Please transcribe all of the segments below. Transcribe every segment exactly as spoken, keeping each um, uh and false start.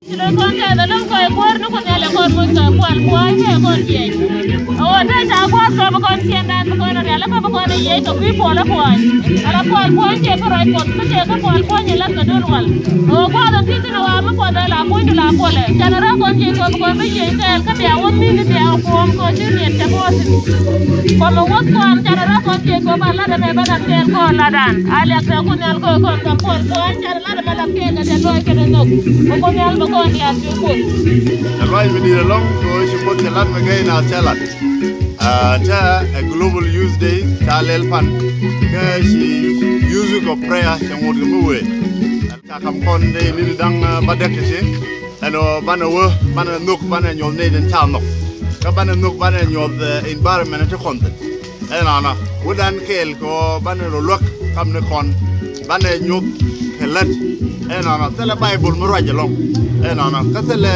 Sila konta da long ko bor no ko dele ko mo ka kwal ko ay ko ye o ta sa ko so ko sien dan ko na ala ko ko na ye to bi po la ko ala ko ko je ko rai ko ko je ko ko ni la ka dul wal o ko da ti na wa ma ko da la ko ni la ko le kana ra ko je ko ko bi je ka ka be won ni ni be ko ko je ni ta ko ko mo wo ko am kana ra ko je ko ba la da me ba da te ko la dan ala ka ko ni ko ko ka po ko kana la da me la ke da de do ke de no ko ni al The right we need a long to support the land again our talent. Uh, a global youth day, Talel Pan, she use of prayer, she won't move away. Come on, they need dang badekati, and banner work, banner nook, banner your need and town. Banner nook, banner your environment to content. And Anna, wooden kale go banner look, come the con, banner nook, let, and Anna, tell a Bible, Muraj along. Eh no no katele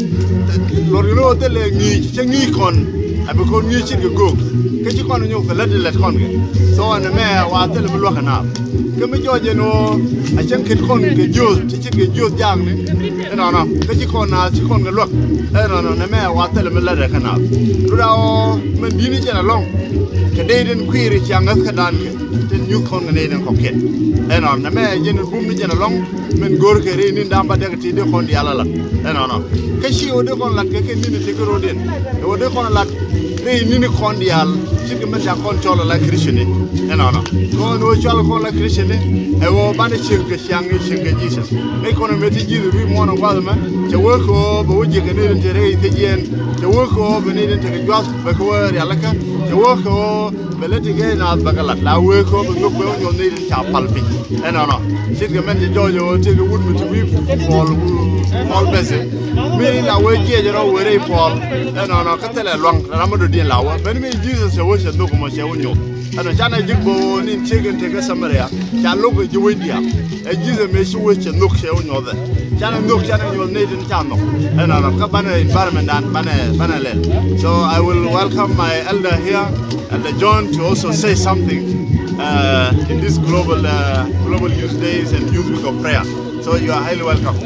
lorilo tele ngi chengi kon abiko ngi chigi go ke ci kon ñu ko la de let kon ge so na me wa tele mu wax na ke mi joje no a chen ke kon ke jo ci ci ke jo jang ni eh no no ke ci kon na ci kon ga lok eh no no na me wa tele mu la de kana lu da o men dini ci na long ke de den kwiri ci angas ka dan ke ten ñu kon ne den ko ket eh no na me jene bum ni jena long men gor ke re ni ndamba de ti de kon yalla la eh no no ke ci o de kon lat ke ke ni te goro den o de kon lat re ni ni kon yalla ci ke meta kon tolo la christian eh no no ko no tolo kon la christian e wo bane ci ke changi ci ke jesus e kon meti jiru ri mo no wala ma ci wo ko bo je ke ne te re te jen ci wo ko be ne te ke jos be ko yalla ka ci wo ko be le te ge na bagalat la wo ko be no ko no ne ta palpi eh no no ci ke men jojo te ke wud mi to wi pol pol bese mi la we je ro we re pol eh no no ka tele long na mo do din la wa ben mi jesus wo se do ko mo se wo nyo ana jana jigbo ni tegen te ga samaria ja logo je we dia e jesus me se wo se no se wo nyo da jana no jana nyo ne din ta no eh no no ka bana environment dan bana bana le so I will welcome my elder here, Elder John, to also say something uh, in this global uh, global youth days and youth week of prayer. So you are highly welcome.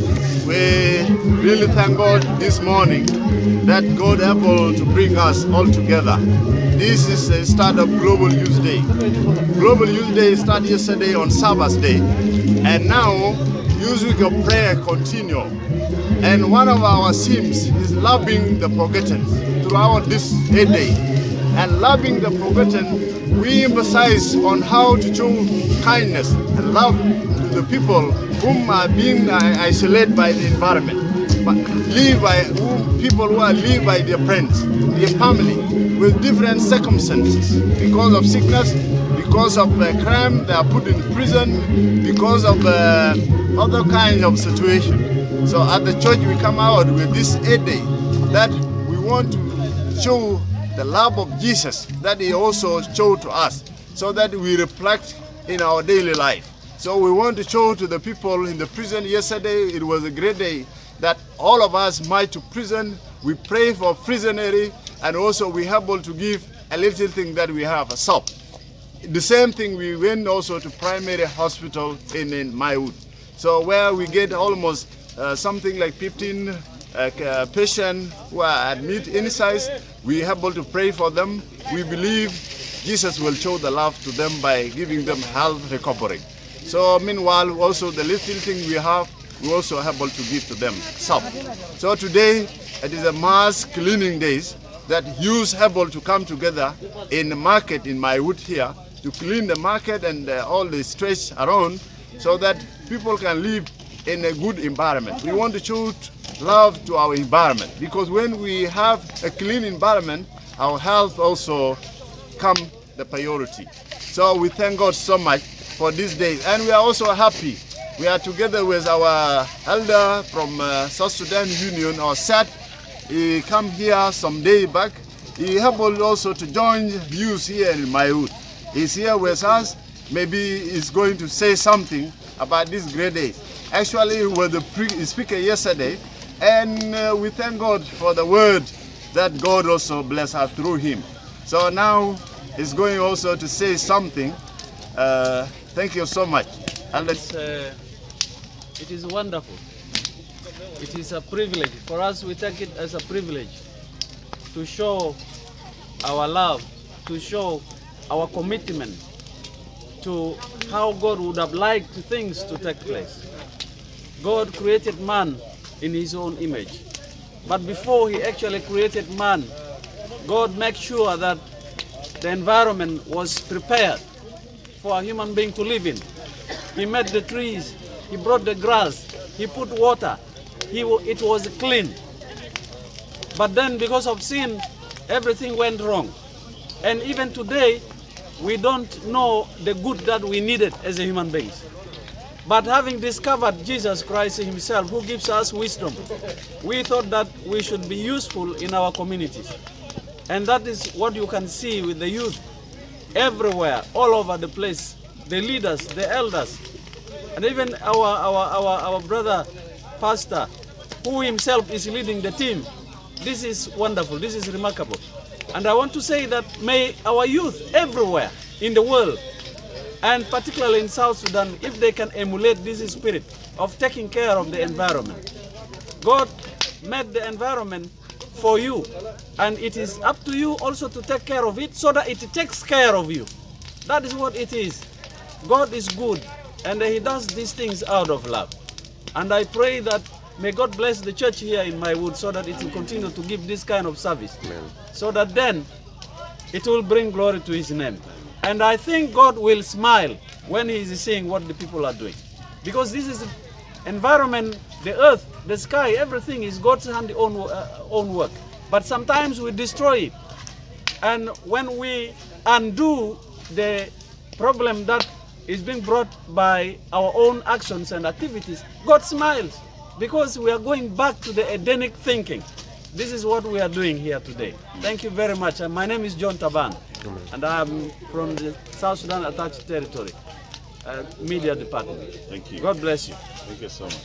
We really thank God this morning that God able to bring us all together. This is the start of Global Youth Day. Global Youth Day started yesterday on Sabbath day, and now Youth Week of Prayer continue. And one of our themes is loving the forgotten throughout this day. And loving the forgotten, we emphasize on how to show kindness and love to the people whom are being isolated by the environment, but live by whom, people who are live by their friends, their family, with different circumstances, because of sickness, because of uh, crime, they are put in prison, because of uh, other kinds of situations. So at the church we come out with this eight day that we want to show the love of Jesus that he also showed to us, so that we reflect in our daily life. So we want to show to the people in the prison. Yesterday it was a great day that all of us might to prison. We pray for prisoners, and also we are able to give a little thing that we have, a soap. The same thing we went also to primary hospital in, in Maiwut. So where we get almost uh, something like fifteen uh, uh, patients who are admitted inside. We are able to pray for them. We believe Jesus will show the love to them by giving them health recovery. So meanwhile, also the little thing we have, we also are able to give to them soap. So today, it is a mass cleaning days that youth are able to come together in the market in Maiwut here to clean the market and uh, all the stretch around, so that people can live in a good environment. We want to show love to our environment, because when we have a clean environment, our health also come the priority. So we thank God so much for these days, and we are also happy. We are together with our elder from uh, South Sudan Union, or S A D. He come here some day back. He helped also to join youth here in Maiwut. He's here with us. Maybe he's going to say something about this great day. Actually, he was the speaker yesterday, and uh, we thank God for the word that God also blessed us through him. So now he's going also to say something. Uh, thank you so much. And it's, uh, it is wonderful It is a privilege. For us, we take it as a privilege to show our love, to show our commitment to how God would have liked things to take place. God created man in his own image. But before he actually created man, God made sure that the environment was prepared for a human being to live in. He made the trees, he brought the grass, he put water, he, it was clean. But then because of sin, everything went wrong. And even today, we don't know the good that we needed as a human beings. But having discovered Jesus Christ himself, who gives us wisdom, we thought that we should be useful in our communities. And that is what you can see with the youth everywhere, all over the place, the leaders, the elders, and even our, our, our, our brother pastor, who himself is leading the team. This is wonderful, this is remarkable. And I want to say that may our youth everywhere in the world, and particularly in South Sudan, if they can emulate this spirit of taking care of the environment. God made the environment for you, and it is up to you also to take care of it so that it takes care of you. That is what it is. God is good, and he does these things out of love. And I pray that may God bless the church here in Maiwut so that it will continue to give this kind of service. Amen. So that then it will bring glory to his name. And I think God will smile when he is seeing what the people are doing. Because this is environment, the earth, the sky, everything is God's hand own, uh, own work. But sometimes we destroy it. And when we undo the problem that is being brought by our own actions and activities, God smiles. Because we are going back to the Edenic thinking. This is what we are doing here today. Thank you very much. And my name is John Taban, and I'm from the South Sudan Attached Territory, uh, Media Department. Thank you. God bless you. Thank you so much.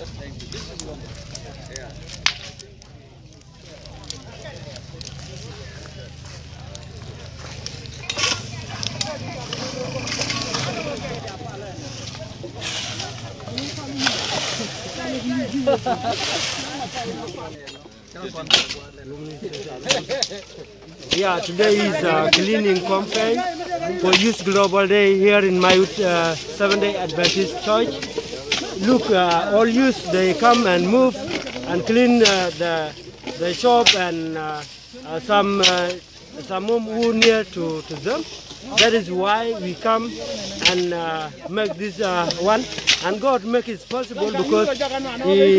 Yeah, today is a cleaning campaign for Youth Global Day here in Maiwut uh, Seventh-day Adventist Church. Look, uh, all youth, they come and move and clean uh, the the shop and uh, uh, some uh, some who near to, to them. That is why we come and uh, make this uh, one, and God make it possible because He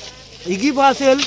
He give us help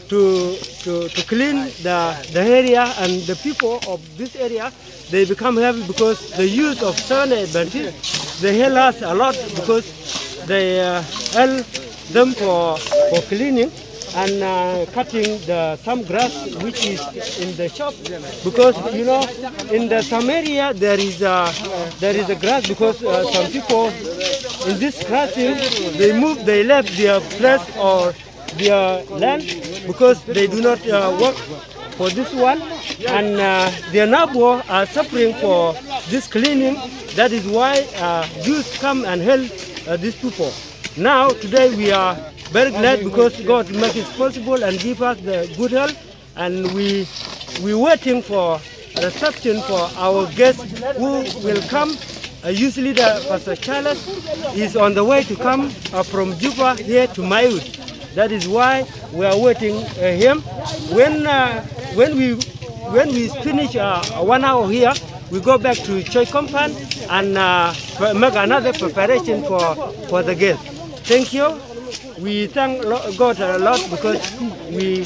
to to to clean the the area, and the people of this area, they become happy because the use of Seventh-day Adventists, they help us a lot because they uh, help them for for cleaning and uh, cutting the some grass which is in the shop, because you know in the some area there is a there is a grass because uh, some people in this crossing they move they left their place or their land because they do not uh, work for this one, and uh, their neighbor are suffering for this cleaning. That is why uh, youth come and help uh, these people. Now today we are very glad because God make it possible and give us the good health, and we we waiting for reception for our guests who will come. Uh, usually the Pastor Charles is on the way to come uh, from Juba here to Maiwut. That is why we are waiting uh, him. When uh, when we when we finish uh, one hour here, we go back to church compound and uh, make another preparation for for the guests. Thank you. We thank God a lot because we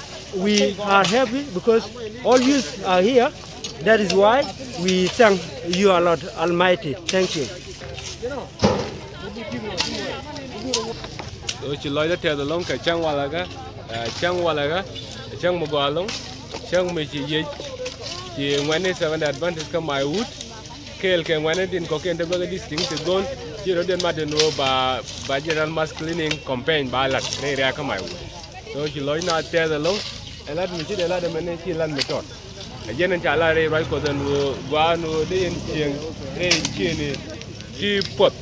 we are happy because all youth are here. That is why we thank you a lot, Almighty. Thank you. Chỉ nói đến theo long cái trang hoa là cái trang hoa là cái trang một quả long trang mấy chỉ gì chỉ ngoài này sẽ là advantage cái Maiwut kêu cái ngoài này tin có cái integrate cái distinct cái goal chỉ rồi đến mà đến rồi bà bà general mass cleaning campaign bà lật đây ra cái Maiwut rồi chỉ nói là theo long là mình chỉ để là để mình chỉ làm mấy trò giờ nên trả lại đây rồi có dân qua nó để yên chieng để chieng này chỉ bớt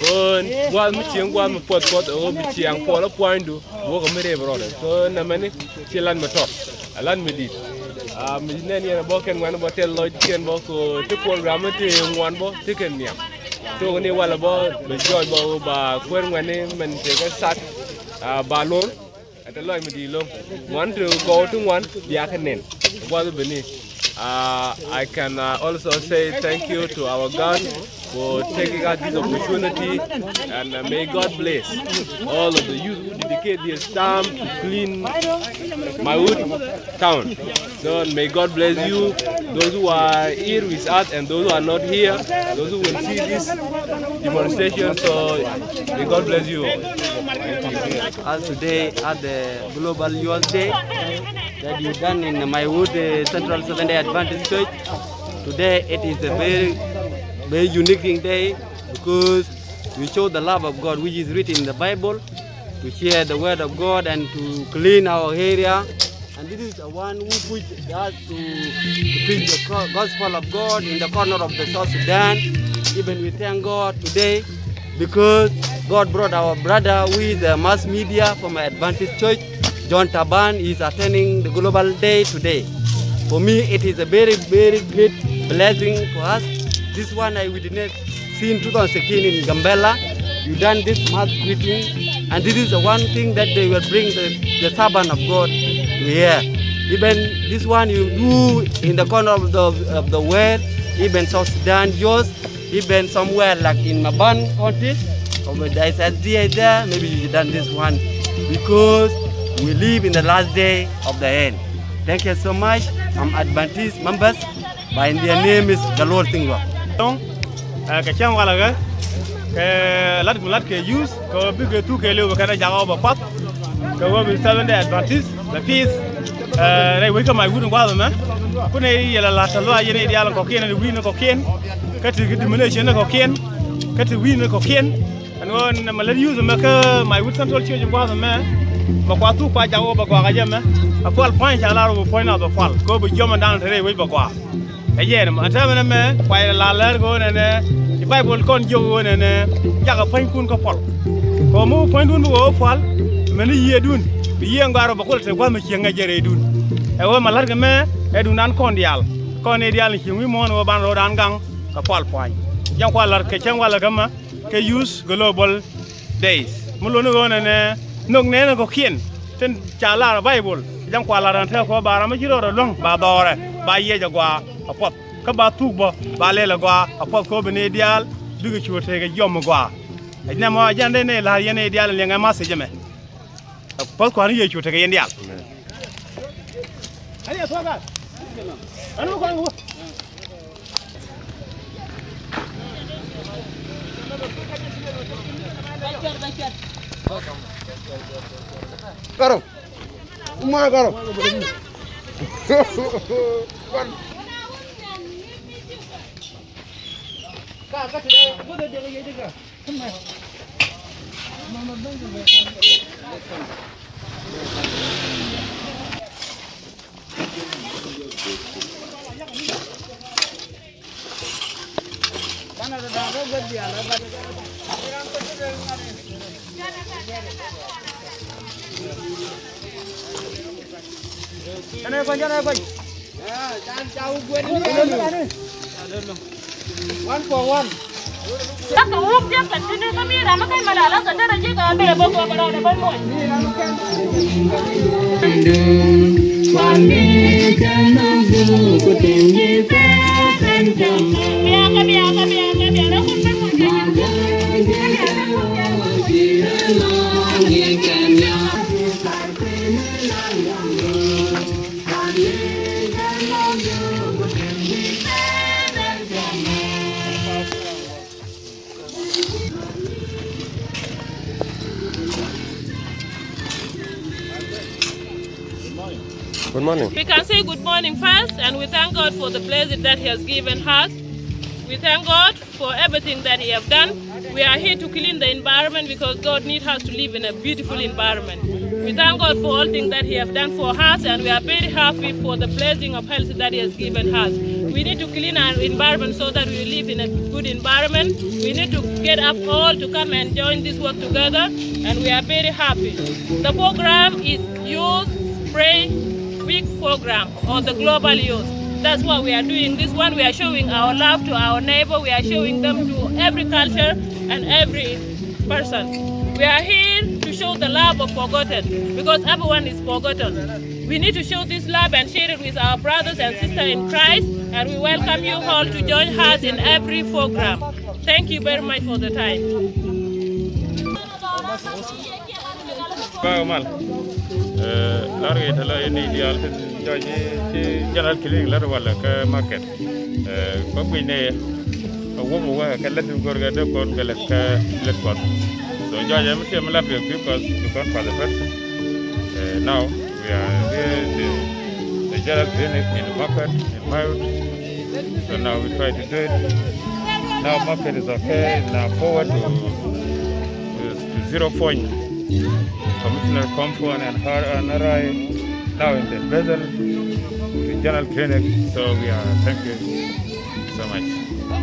Kon wal mi chiang wal mi pot pot o bi chiang po la point du wo ko mere brother. So na mani ci lan ma top. Lan mi dit. Ah mi ne ni na bo ken wan bo tel lo ken bo ko te program te ngwan bo te ken niam. So ni wala bo be joy bo ba kwer ngwane men te ga sat ba lor ate loy mi di long want to go to one dia kanen wala beni. Uh, I can uh, also say thank you to our God for taking out this opportunity, and uh, may God bless all of the youth who dedicate their time to clean Maiwut town. So may God bless you, those who are here with us and those who are not here, those who will see this demonstration. So may God bless you all. Thank you. As today at the Global Youth Day that you done in Maiwut uh, Central Seventh-day Adventist Church. Today it is a very, very unique day because we show the love of God which is written in the Bible, to share the word of God and to clean our area. And this is the one who pushed us to, to preach the gospel of God in the corner of the South Sudan. Even we thank God today because God brought our brother with the mass media from Adventist Church. John Taban is attending the Global Day today. For me, it is a very, very great blessing for us. This one I witnessed in two thousand sixteen in Gambela. You done this mass greeting, and this is the one thing that they will bring the, the servant of God to here. Even this one you do in the corner of the, of the world, even South Sudan, yours, even somewhere like in Maban County, or there is S D A there, maybe you done this one because we live in the last day of the end. Thank you so much. I'm Adventist members, but their name is Galor Tingwa. Kacang walaga, ke lat mulat ke use, ke big tu ke leo ke na jaga ba pat, ke wo bi Seventh-day Adventist, the peace. Nei we ka mai gudun gwalo man. Ku ne yela la talo ayene dia lan ko ken ni win ko ken. Ka ti diminution ko ken. Ka ti win ko ken. And won na malad use ma ka mai wud Central Church gwalo man. Ba kwa tu kwa jago ba kwa gaje me a kwal point ala ro point na ba kwal ko bu joma dan tere we ba kwa e je ma ta me me kwa la la go ne ne di bible kon jogo ne ne jaga point kun ko pol ko mu point dun wo kwal me ni ye dun bi ye ngaro ba ko te kwa me ci nga jere dun e wo ma la ga me e dun nan kon dial kon e dial ci wi mo no ban ro dan gang ka pol point jang kwa la ke chen wala ga ma ke use global days mu lo no ne ne nok nena ko kien ten chala Bible jang kwa la ran the ko bara ma jiro long ba dore ba ye jagwa apot ka ba tubo ba le la gwa apot ko bene dial dugu chote ga jom gwa ajna mo jande ne la yene dial le nga ma se jeme apot ko ni ye chote ga yen dial ali to ga anu ko ngo Karo, umar karo. Anh con cho con. One for one. Các cậu lúc tiếp cận trên cái mi là nó cái mà đã là cận đây chỉ có bề bông bông vào đây bên ngoài. Bia cái bia cái bia cái bia nó không bên Good morning. We can say good morning first, and we thank God for the blessing that He has given us. We thank God for everything that He has done. We are here to clean the environment because God needs us to live in a beautiful environment. We thank God for all things that He has done for us, and we are very happy for the blessing of health that He has given us. We need to clean our environment so that we live in a good environment. We need to get up all to come and join this work together, and we are very happy. The program is Youth Pray Week program, or the Global Youth. That's why we are doing this one. We are showing our love to our neighbor. We are showing them to every culture and every person. We are here to show the love of forgotten, because everyone is forgotten. We need to show this love and share it with our brothers and sisters in Christ, and we welcome you all to join us in every program. Thank you very much for the time. So George, I'm here because because for the first uh, now we are here in the, the general clinic in the market in Maiwut. So now we try to do it. Now market is okay. Now forward to, to zero point. Commissioner Comfort and her and Arai now in the vessel, the general clinic. So we are thank you so much.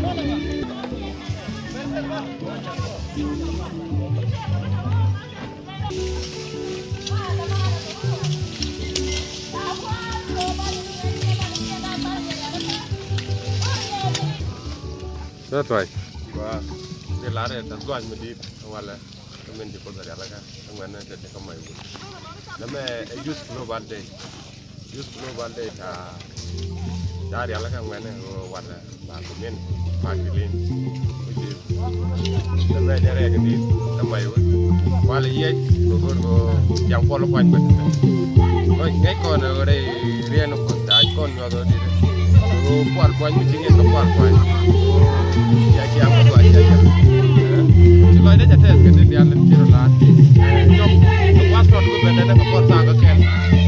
That's right. Wow. The lad is going to be well. I mean, the other like I'm going to take my wood. Let me use global day. Use global day. Ah, that is like I'm going to what the men Magdalene, which is the way they are going to my wood. While yet, we go to young qualified with them. But they can't already reinforce that. I can't go to Kual point meeting in the Kual point. Ya ya aku aja ya. Kalau ada jatuh, kita dia lihat cerita. Jom, lepas tu aku benda nak kau tak akan.